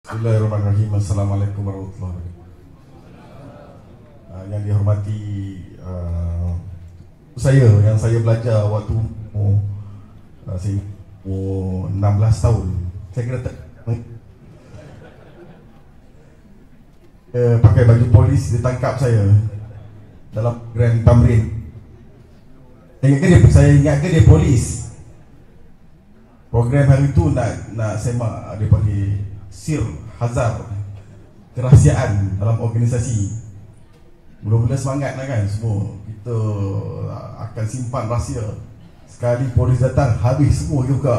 Bismillahirrahmanirrahim. Assalamualaikum warahmatullahi wabarakatuh. Yang dihormati yang saya belajar waktu saya 16 tahun. Saya kira pakai baju polis, dia tangkap saya dalam program tamrin. Saya ingat ke dia polis. Program hari tu nak semak, dia panggil sir hazar, kerahsiaan dalam organisasi. Mula-mula semangat lah kan, semua kita akan simpan rahsia. Sekali polis datang, habis semua juga.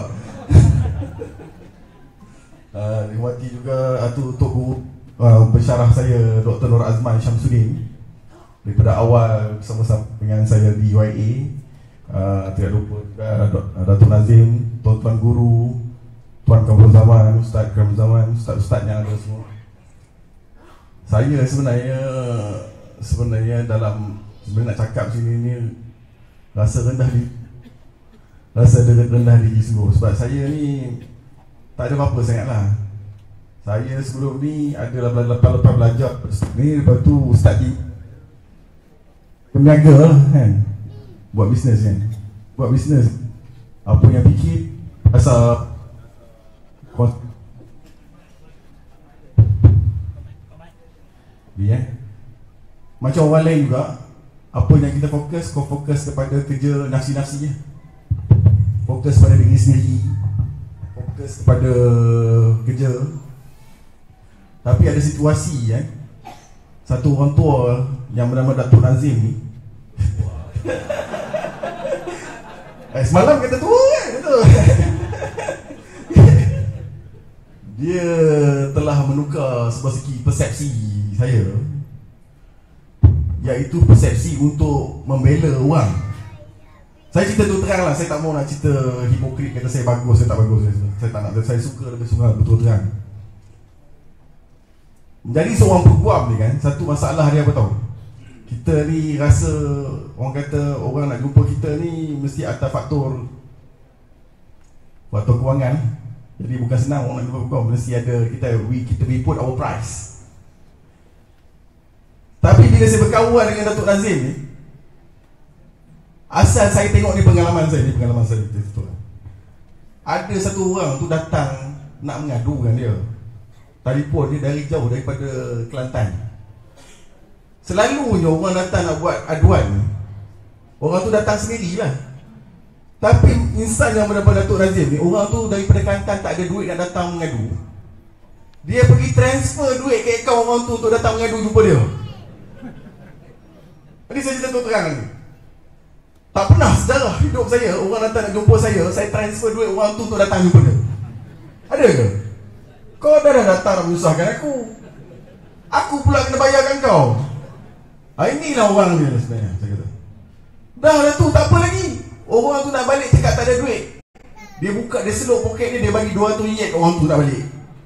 Dihormati juga Tok Guru pensyarah saya, Dr. Nur Azman Syamsuddin, daripada awal bersama-sama dengan saya di UIA. Tidak lupa juga Datuk Nazim, Tuan-Tuan Guru, Tuan Kamrul Zaman, Ustaz Kamrul Zaman, Ustaz-Ustaz yang ada semua. Saya sebenarnya nak cakap sini ni rasa rendah diri sungguh. Sebab saya ni tak ada apa-apa sangat lah. Saya sebelum ni ada lepas belajar ni, lepas tu Ustaz di peniaga lah kan, buat bisnes kan. Buat bisnes, apa yang fikir asal macam orang lain juga. Apa yang kita fokus, kau fokus kepada kerja nafsi-nafsinya, fokus pada diri sendiri, fokus kepada kerja. Tapi ada situasi satu orang tua yang bernama Datuk Nazim ni semalam kata tua kan, betul. Dia telah menukar sebuah segi persepsi saya, iaitu persepsi untuk membela orang. Saya cerita tu terang lah, saya tak mau nak cerita hipokrit, kata saya bagus, saya tak bagus. Saya tak nak, saya suka lebih suka betul terang. Jadi seorang peguam ni kan, satu masalah dia apa tahu? Kita ni rasa, orang kata orang nak jumpa kita ni mesti atas faktor kewangan. Jadi bukan senang orang nak jumpa peguam, mesti ada kita put our price. Tapi bila saya berkawan dengan Datuk Nazim ni, asal saya tengok ni pengalaman saya betul. Ada satu orang tu datang nak mengadu dengan dia. Telefon dia dari jauh, daripada Kelantan. Selalunya orang datang nak buat aduan, orang tu datang sendirilah. Tapi insan yang bernama Datuk Nazim ni, orang tu daripada Kelantan, tak ada duit nak datang mengadu. Dia pergi transfer duit ke akaun orang tu untuk datang mengadu jumpa dia. Jadi saya cerita terang ni, tak pernah sejarah hidup saya orang datang nak jumpa saya transfer duit orang tu untuk datang jumpa dia. Ada ke? Kau dah datang nak menyusahkan aku pula kena bayarkan kau. Inilah orang dia sebenarnya, saya kata. Dah tu tak apa lagi. Orang tu nak balik cakap tak ada duit. Dia buka, dia seluk poket dia bagi 200 ringgit orang tu nak balik.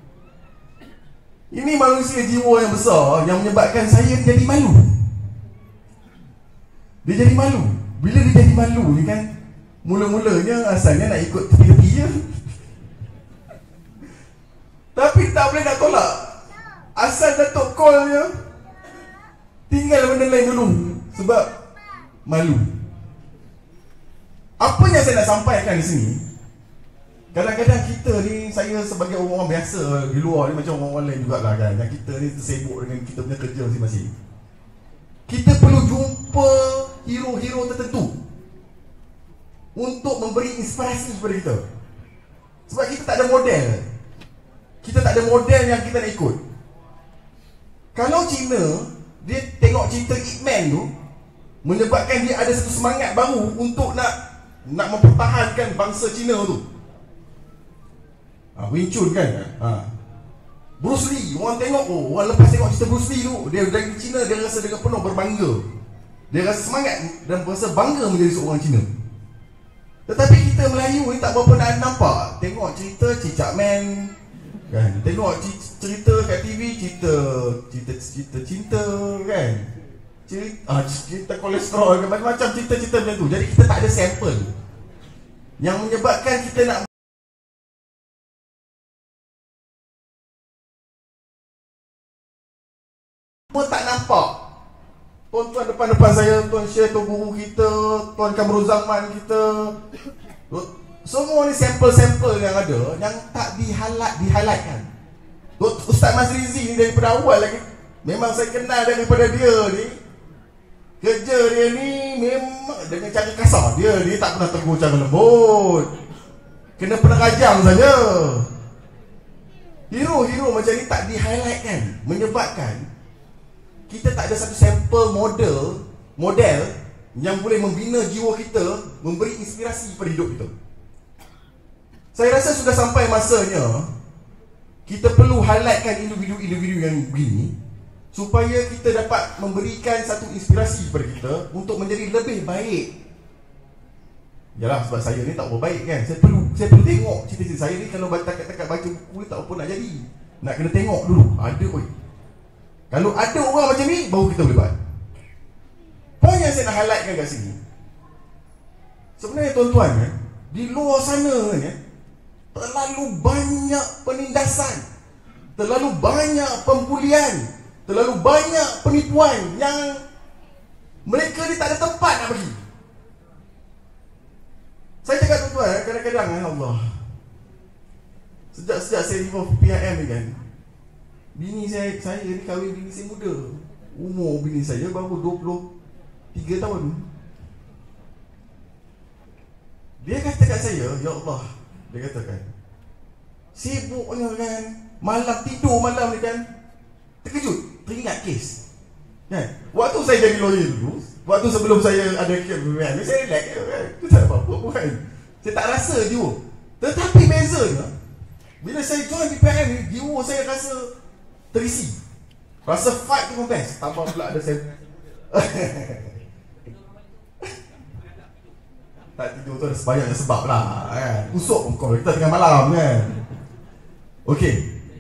Ini manusia jiwa yang besar yang menyebabkan saya jadi malu. Dia jadi malu. Bila dia jadi malu ni kan, mula-mulanya asalnya nak ikut tepi-tepi je. Tapi tak boleh nak tolak. Asal Datuk call je, tinggal benda lain dulu. Sebab malu. Apa yang saya nak sampaikan di sini, kadang-kadang kita ni, saya sebagai orang biasa di luar ni, macam orang lain jugalah kan, yang kita ni tersibuk dengan kita punya kerja masing-masing. Kita perlu jumpa hero-hero tertentu untuk memberi inspirasi kepada kita. Sebab kita tak ada model. Kita tak ada model yang kita nak ikut. Kalau Cina, dia tengok cerita Ip Man tu, menyebabkan dia ada satu semangat baru untuk nak mempertahankan bangsa Cina tu. Wing Chun kan, Bruce Lee, orang tengok, orang lepas tengok cerita Bruce Lee tu, dia dari Cina, dia rasa dengan penuh berbangga. Dia rasa semangat dan rasa bangga menjadi seorang Cina. Tetapi kita Melayu ni tak berapa nak nampak. Tengok cerita Cicak Man kan, tengok cerita kat TV, cerita cinta kan, cerita kolesterol, macam-macam cerita-cerita macam tu. Jadi kita tak ada sampel yang menyebabkan kita nak pun tak nampak. Tuan-tuan depan-depan saya, Tuan Syekh, Tuan Guru kita, Tuan Kamrul Zaman kita, semua ni sampel-sampel yang ada yang tak di-highlightkan. Ustaz Mazrizi ni daripada awal lagi, memang saya kenal daripada dia ni. Kerja dia ni memang dengan cara kasar. Dia tak pernah tegur cara lembut, kena pengerajang saja. Hero-hero macam ni tak di-highlightkan, menyebabkan kita tak ada satu sampel model yang boleh membina jiwa kita, memberi inspirasi pada hidup kita. Saya rasa sudah sampai masanya kita perlu highlightkan individu-individu yang begini, supaya kita dapat memberikan satu inspirasi kepada kita untuk menjadi lebih baik. Yalah, sebab saya ni tak berbaik kan. Saya perlu tengok cita-cita saya ni. Kalau takat-takat baca buku ni tak apa nak jadi, nak kena tengok dulu ada oi. Kalau ada orang macam ni, baru kita boleh buat. Poin yang saya nak highlightkan kat sini, sebenarnya tuan-tuan, di luar sana terlalu banyak penindasan, terlalu banyak pembulian, terlalu banyak penipuan yang mereka ni tak ada tempat nak pergi. Saya cakap tuan-tuan, kadang-kadang Allah, sejak saya involve PIM ni kan, bini saya ni kahwin bini saya muda. Umur bini saya baru 23 tahun. Dia kata kat saya, ya Allah, dia katakan, sibuknya kan, malam tidur malam ni kan, terkejut, teringat kes kan. Waktu saya jadi lawyer dulu, waktu sebelum saya ada KPM, saya relax kan, tak apa-apa pun kan, saya tak rasa jiwa. Tetapi bezanya, bila saya join PPM ni, jiwa saya rasa terisi, rasa fight tu pun best. Tambah pula ada saya tak tidur tu ada sebanyak sebab lah kan. Usuk kau kita tengah malam kan. Okey,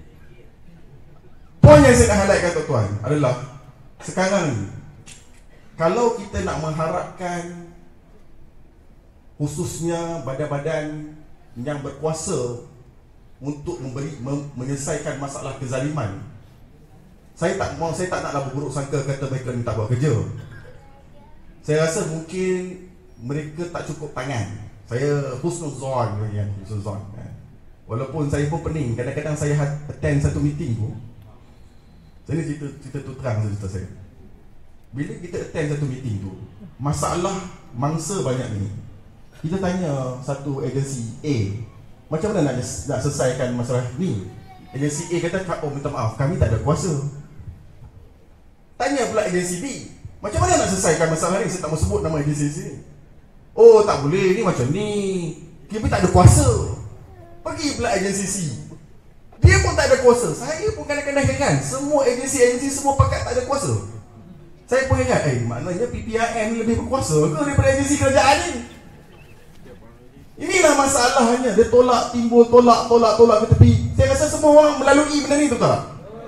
poin yang saya nak highlightkan tuan-tuan adalah, sekarang ni kalau kita nak mengharapkan khususnya badan-badan yang berkuasa untuk menyelesaikan masalah kezaliman, saya tak naklah berburuk sangka kata mereka ni tak buat kerja. Saya rasa mungkin mereka tak cukup tangan. Saya husnuzon kan, husnuzon kan. Walaupun saya pun pening, kadang-kadang saya attend satu meeting tu. Saya ni cerita tu terang cerita saya. Bila kita attend satu meeting tu, masalah mangsa banyak ni, kita tanya satu agensi A, macam mana nak selesaikan masalah ni. Agensi A kata, oh minta maaf, kami tak ada kuasa. Tanya pula agensi B, macam mana nak selesaikan masalah ni? Saya tak mau sebut nama agensi sini. Oh tak boleh, ni macam ni, kami tak ada kuasa. Pergi pula agensi C, dia pun tak ada kuasa. Saya pun kadang-kadang heran, semua agensi semua pakat tak ada kuasa. Saya pun heran, maknanya PPIM lebih berkuasa ke daripada agensi kerajaan ni? Inilah masalahnya. Dia tolak ke tepi. Saya rasa semua orang melalui benda ni, tu tak?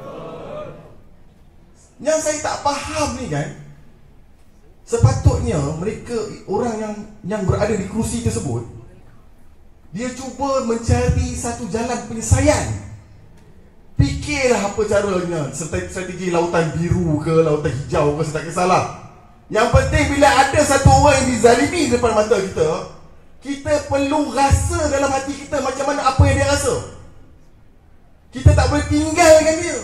Yang saya tak faham ni kan, sepatutnya mereka, orang yang berada di kerusi tersebut, dia cuba mencari satu jalan penyelesaian. Fikirlah apa caranya, strategi lautan biru ke lautan hijau ke, saya tak kisahlah. Yang penting bila ada satu orang yang dizalimi depan mata kita, kita perlu rasa dalam hati kita macam mana apa yang dia rasa. Kita tak boleh tinggalkan dia.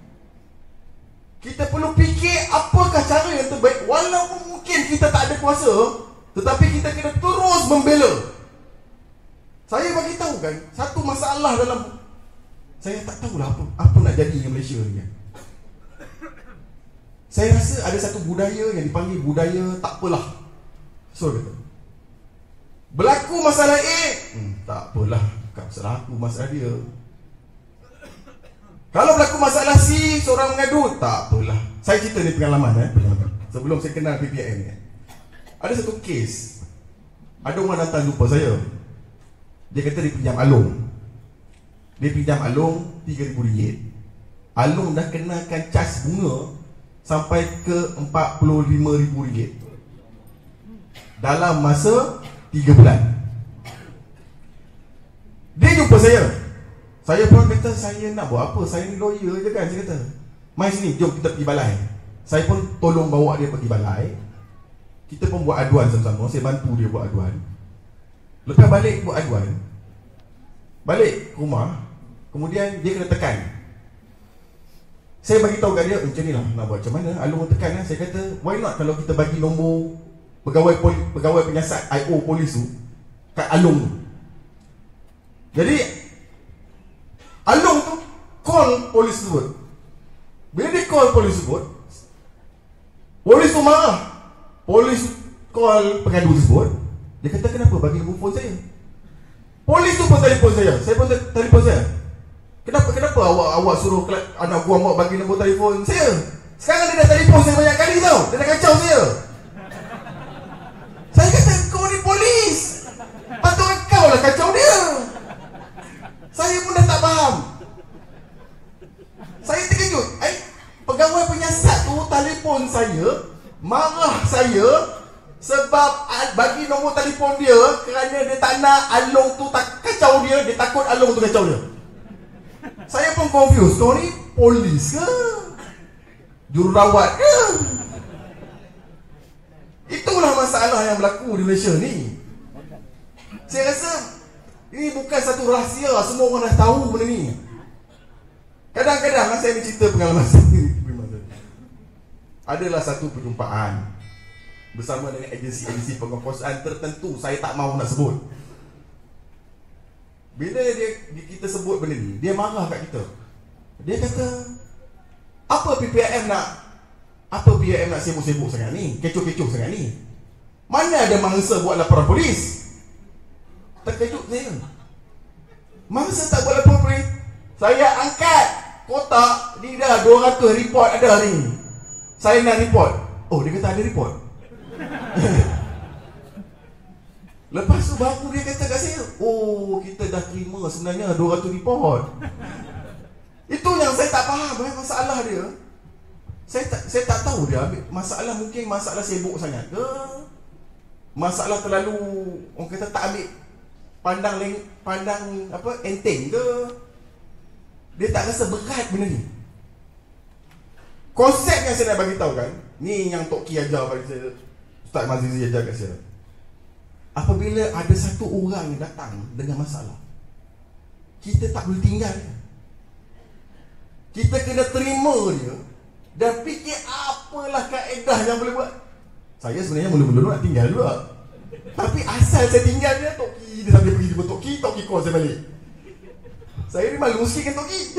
Kita perlu fikir apakah cara yang terbaik. Walaupun mungkin kita tak ada kuasa, tetapi kita kena terus membela. Saya bagi tahu kan, satu masalah dalam, saya tak tahulah apa nak jadi di Malaysia ni kan. Saya rasa ada satu budaya yang dipanggil budaya tak apalah. So kata, berlaku masalah A, tak apalah, bukan masalah aku, masalah dia. Kalau berlaku masalah C, seorang mengadu, tak apalah. Saya cerita ni pengalaman sebelum saya kenal PPIM ni. Ada satu kes, ada orang datang jumpa saya. Dia kata dia pinjam Along. Dia pinjam Along RM3,000. Along dah kenakan cas bunga sampai ke RM45,000 dalam masa 3 bulan. Dia jumpa saya. Saya pun kata, saya nak buat apa? Saya ni lawyer je kan, saya kata. Mai sini, jom kita pergi balai. Saya pun tolong bawa dia pergi balai. Kita pun buat aduan sama-sama. Saya bantu dia buat aduan. Lepas balik buat aduan, balik ke rumah, kemudian dia kena tekan. Saya bagi tahu kat dia, macam ni lah nak buat macam mana. Alung tekan lah. Saya kata, why not kalau kita bagi nombor pegawai penyiasat IO polis tu kat Alung tu. Jadi Alung tu call polis tersebut. Bila dia call polis tersebut, polis tu marah. Polis call pengadu tersebut. Dia kata, kenapa bagi nombor phone saya? Polis tu pun telefon saya. Saya pun telefon saya. Kenapa awak suruh anak buah awak bagi nombor telefon saya? Sekarang dia dah telefon saya banyak kali tau. Dia dah kacau saya. Saya kata, kau ni polis, patut kau lah kacau dia. Saya pun dah tak faham. Saya terkejut. Pegawai penyiasat tu telefon saya, marah saya sebab bagi nombor telefon dia kerana dia tak nak Along tu tak kacau dia. Dia takut Along tu kacau dia. Saya pun confused. Kau ni polis ke? Jururawat ke? Itulah masalah yang berlaku di Malaysia ni. Saya rasa ini bukan satu rahsia. Semua orang dah tahu benda ni. Kadang-kadang saya ni cerita pengalaman saya. Adalah satu perjumpaan bersama dengan agensi-agensi penguasaan tertentu. Saya tak mahu nak sebut. Bila kita sebut benda ni, dia marah kat kita. Dia kata, apa PPM nak sibuk-sibuk sangat ni, kecoh-kecoh sangat ni? Mana ada mangsa buat laporan polis? Terkejut saya. Mangsa tak buat laporan polis. Saya angkat kotak, ni dah 200 report ada hari ni. Saya nak report. Oh, dia kata ada report. Lepas tu baru dia kata kat saya, oh, kita dah terima sebenarnya 200 report. Itu yang saya tak faham masalah dia. Saya tak tahu dia masalah, mungkin masalah sibuk sangat ke, masalah terlalu orang kata tak ambil pandang enteng ke. Dia tak rasa berat benda ni. Konsep yang saya nak bagi tahu kan, ni yang Tok Ki ajar bagi saya, Ustaz Mazizi ajar kat saya. Apabila ada satu orang yang datang dengan masalah, kita tak boleh tinggal dia. Kita kena terima dia dan fikir apalah kaedah yang boleh buat. Saya sebenarnya mula-mula nak tinggal juga, tapi asal saya tinggal dia, Tok Ki dia sampai pergi jumpa Tok Ki call saya balik. Saya ni malu sikit kan Tok Ki.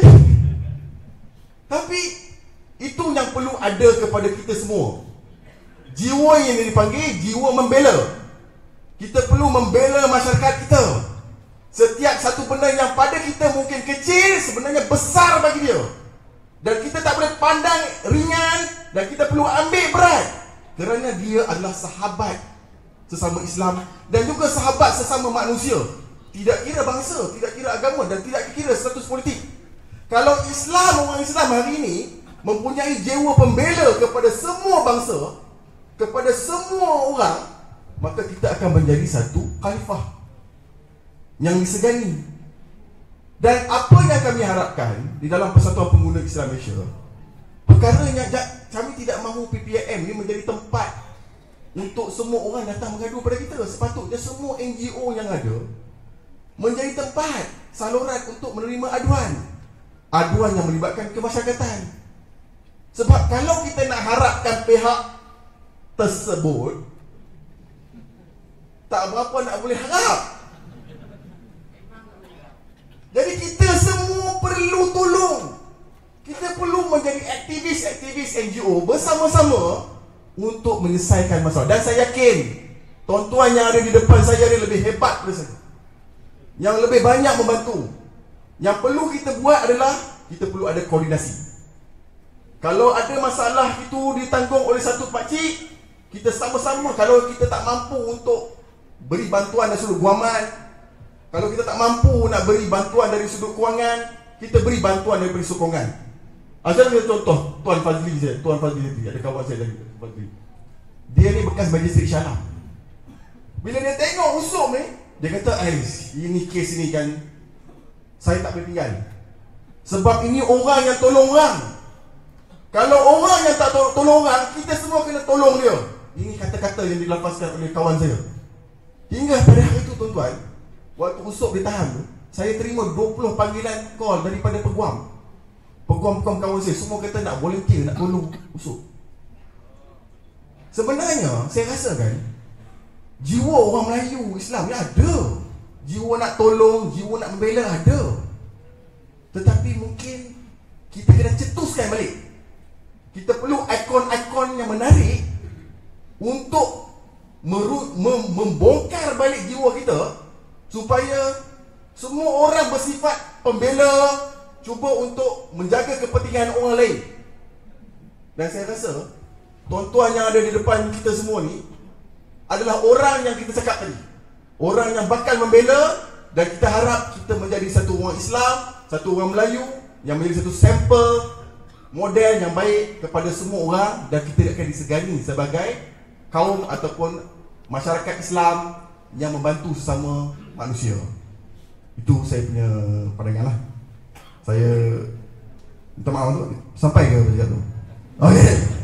Tapi itu yang perlu ada kepada kita semua. Jiwa yang dipanggil jiwa membela. Kita perlu membela masyarakat kita. Setiap satu benda yang pada kita mungkin kecil, sebenarnya besar bagi dia. Dan kita tak boleh pandang ringan, dan kita perlu ambil berat. Kerana dia adalah sahabat sesama Islam, dan juga sahabat sesama manusia. Tidak kira bangsa, tidak kira agama, dan tidak kira status politik. Kalau orang Islam hari ini mempunyai jiwa pembela kepada semua bangsa, kepada semua orang, maka kita akan menjadi satu khalifah yang disegani. Dan apa yang kami harapkan di dalam Persatuan Pengguna Islam Malaysia, perkaranya kami tidak mahu PPM ni menjadi tempat untuk semua orang datang mengadu pada kita. Sepatutnya semua NGO yang ada menjadi tempat saluran untuk menerima aduan yang melibatkan kemasyarakatan. Sebab kalau kita nak harapkan pihak tersebut, tak berapa nak boleh harap. Jadi kita semua perlu tolong. Kita perlu menjadi aktivis NGO bersama-sama untuk menyelesaikan masalah. Dan saya yakin tuan-tuan yang ada di depan saya ni lebih hebat daripada saya, yang lebih banyak membantu. Yang perlu kita buat adalah kita perlu ada koordinasi. Kalau ada masalah itu ditanggung oleh satu pakcik, kita sama-sama. Kalau kita tak mampu untuk beri bantuan dari sudut guaman, kalau kita tak mampu nak beri bantuan dari sudut kewangan, kita beri bantuan dari sudut sokongan. Saya ambil contoh Tuan Fazli, ada kawan saya dari Fazli. Dia ni bekas Majisteri Shah Alam. Bila dia tengok usum ni, dia kata, ini kes ni kan saya tak boleh tinggal. Sebab ini orang yang tolong orang. Kalau orang yang tak tolong orang, kita semua kena tolong dia. Ini kata-kata yang dilafazkan oleh kawan saya. Hingga pada hari itu tuan-tuan, waktu Usop ditahan tu, saya terima 20 panggilan call daripada peguam. Peguam-peguam kawan saya semua kata nak volunteer, nak tolong Usop. Sebenarnya saya rasakan jiwa orang Melayu Islam ni ada. Jiwa nak tolong, jiwa nak membela ada. Tetapi mungkin kita kena cetuskan balik. Kita perlu ikon-ikon yang menarik untuk membongkar balik jiwa kita, supaya semua orang bersifat pembela, cuba untuk menjaga kepentingan orang lain. Dan saya rasa tuan-tuan yang ada di depan kita semua ni adalah orang yang kita cakap tadi, orang yang bakal membela. Dan kita harap kita menjadi satu orang Islam, satu orang Melayu yang menjadi satu sampel model yang baik kepada semua orang. Dan kita akan disegani sebagai kaum ataupun masyarakat Islam yang membantu sesama manusia. Itu saya punya pandangan lah. Saya minta maaf tu, sampai ke tu? Okey.